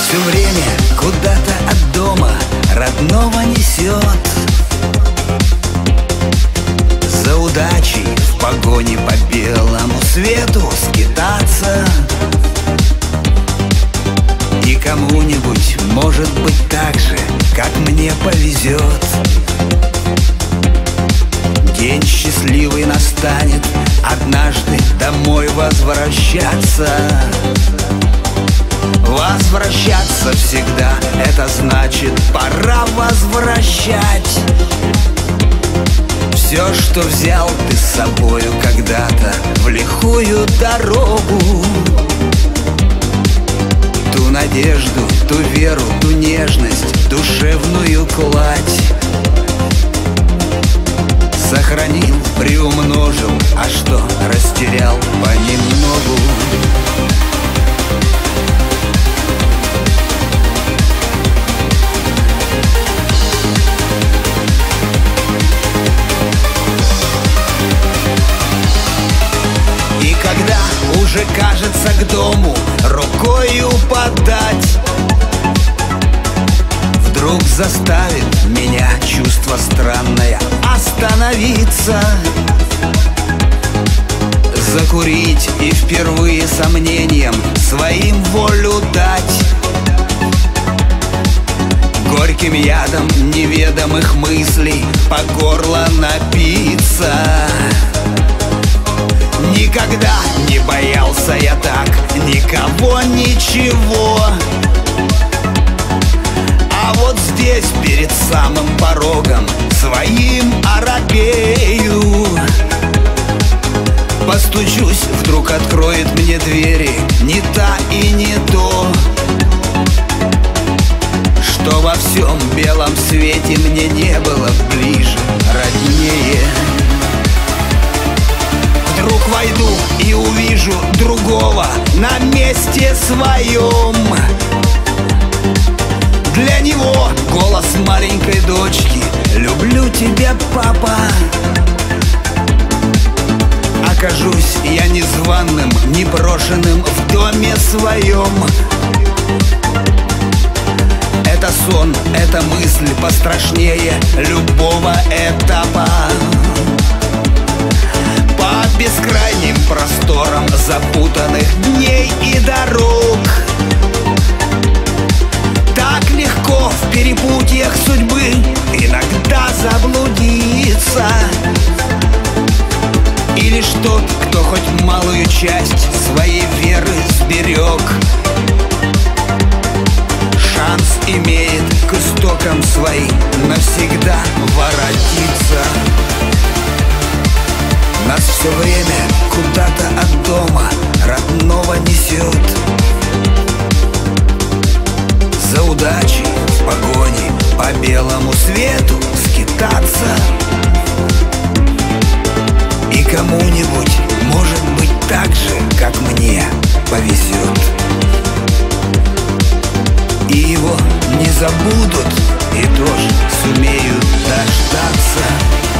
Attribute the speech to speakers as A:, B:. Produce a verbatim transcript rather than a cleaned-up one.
A: Все время куда-то от дома родного несет. За удачей в погоне по белому свету скитаться. И кому-нибудь, может быть, так же, как мне повезет. День счастливый настанет, однажды домой возвращаться. Возвращаться всегда, это значит, пора возвращать все, что взял ты с собою когда-то в лихую дорогу. Ту надежду, ту веру, ту нежность, душевную кладь сохранил, приумножил, а что растерял понемногу. И когда уже кажется к дому рукою подать, вдруг заставит меня чувство странное остановиться, закурить и впервые сомнением своим волю дать. Горьким ядом неведомых мыслей по горло напиться. Никогда не боялся я так никого, ничего. А вот здесь, перед самым порогом своим оробею. Постучусь, вдруг откроет мне двери не та и не то, что во всем белом свете мне не было ближе, роднее. Вдруг войду и увижу другого на месте своем. Для него голос маленькой дочки: люблю тебя, папа. Окажусь я незваным, неброшенным в доме своем. Это сон, это мысль пострашнее любого этапа. По бескрайним просторам запутанных дней и дорог так легко в перепутьях судьбы иногда заблудиться. И лишь тот, кто хоть малую часть своей веры сберег, шанс имеет к истокам своим навсегда воротиться. Нас все время куда-то от дома родного несет. За удачей в погоне по белому свету скитаться. И кому-нибудь, может быть, так же, как мне, повезет. И его не забудут, и тоже сумеют дождаться.